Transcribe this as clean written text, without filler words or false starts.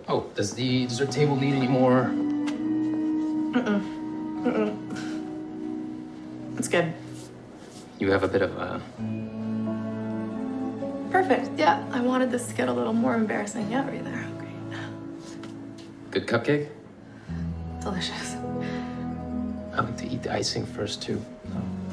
Oh, does the dessert table need any more? It's good. You have a bit of a... Perfect. Yeah, I wanted this to get a little more embarrassing. Yeah, right there. Great. Good cupcake? Delicious. I like to eat the icing first, too.